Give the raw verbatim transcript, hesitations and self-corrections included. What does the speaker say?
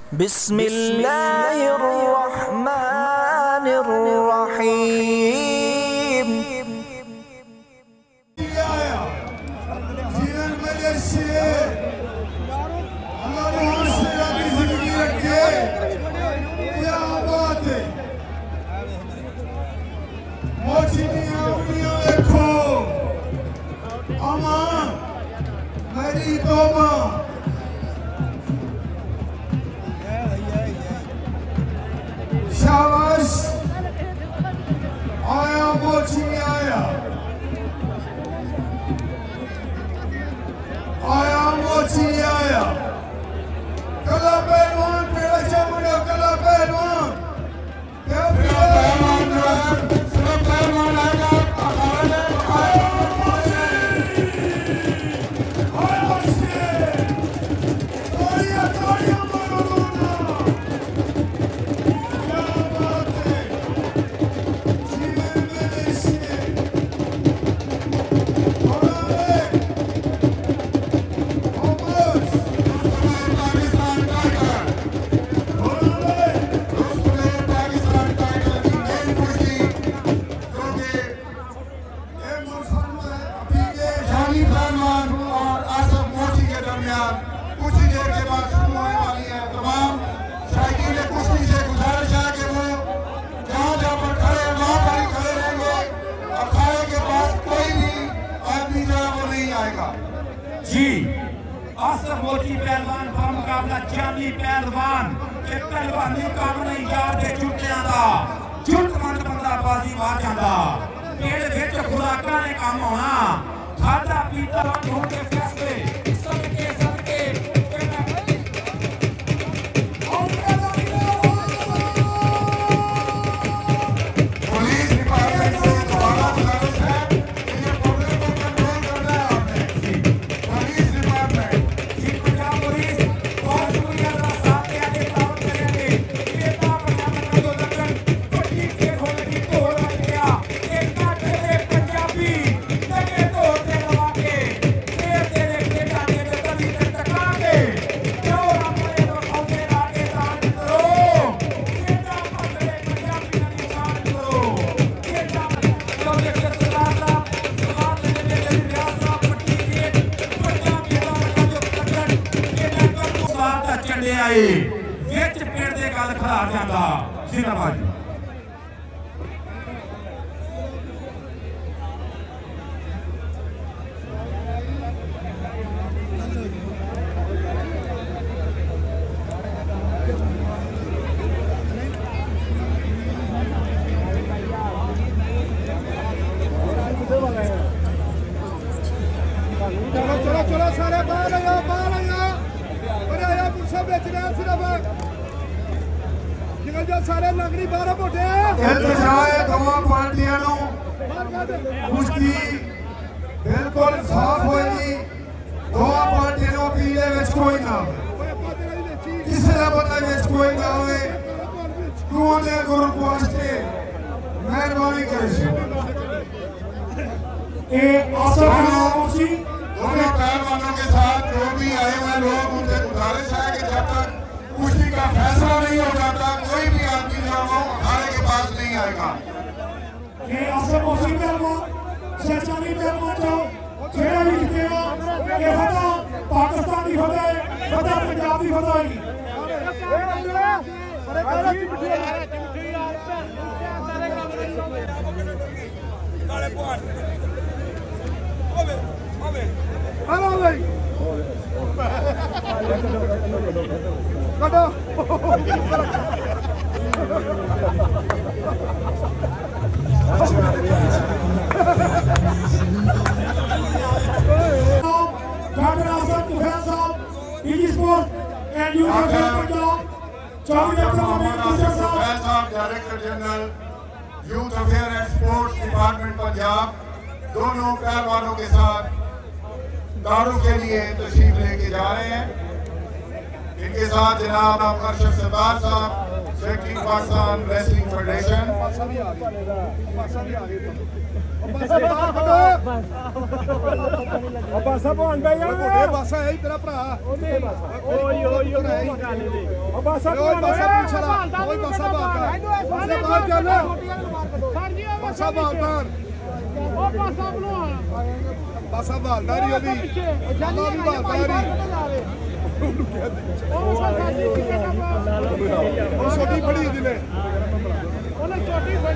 बिस्मिल्लाहिर्रहमानिर्रहीम। मेरी तौबा शाबाश आया मोची आया आया मोची आया कला पहलवान पेड़ा चामुंडा कला पहलवान क्या पहलवान सब पहलवान आएगा आया मोची आया मोची तोड़िया तोड़िया मारो दोना जी आसफ मोची पहलवान का मुकाबला जानी पहलवान के पहलवानी काम नहीं यार दे जुटियां दा जुटमंद बंदा बाजी मार जांदा पेड़ विच खुराकां ने काम होना खादा पीता होंदे फैसले सबके सबके पुलिस डिपार्टमेंट से दोबारा गुजारिश है विच पेड़ दे गल खड़ा जाता जिंदाबाद। चलो चलो चलो सारे बाहर आ जाओ बाहर आ जाओ निकल जाओ सारे नगरी बारह मोटे दोनों पार्टियां कुश्ती बिल्कुल साफ होगी दोनों पार्टियां पीले विच कोई ना किसी का पता विच कोई ना हो ग्रुप वास्ते मेहरबानी करे दोनों पहलवानों के साथ जो भी आए हुए लोग उनसे गुजारिश है कि जब तक कुश्ती का फैसला नहीं हो जाता कोई भी आदमी जो हो अखाड़े के पास नहीं आएगा। ये आसफ मोची पहलवान शहजादी पहलवान जो खेड़ा भी जीतेगा ये फतह पाकिस्तान की फतह फतह पंजाब की फतह हेलो भाई कटो डॉक्टर आसफ तुफैल साहब PG sport and youth affair Punjab director general youth affair and sports department Punjab दोनों पहलवानों के साथ दारू के लिए तशरीफ लेके जा रहे हैं। इनके साथ जनाब अरशद सरदार साहब Secretary Pakistan Wrestling Federation. ਬਾਸਾ ਭਾਣ ਬਈ ਇਹ ਬਾਸਾ ਹੈ ਤੇਰਾ ਭਰਾ ਓਏ ਓਏ ਓਏ ਬਾਸਾ ਓਏ ਬਾਸਾ ਪੁੱਛਦਾ ਓਏ ਬਾਸਾ ਬਾਤ ਬਾਸਾ ਬਾਤ ਚੱਲ ਬਾਸਾ ਬਾਤ ਉਹ ਪਾਸਾ ਬਣਵਾ ਬਾਸਾ ਬਾਲਦਾਰੀ ਉਹਦੀ ਅੱਲਾ ਵੀ ਬਾਲਦਾਰੀ ਉਹ ਛੋਟੀ ਫੜੀ ਜਿਹਨੇ ਉਹਨੇ ਛੋਟੀ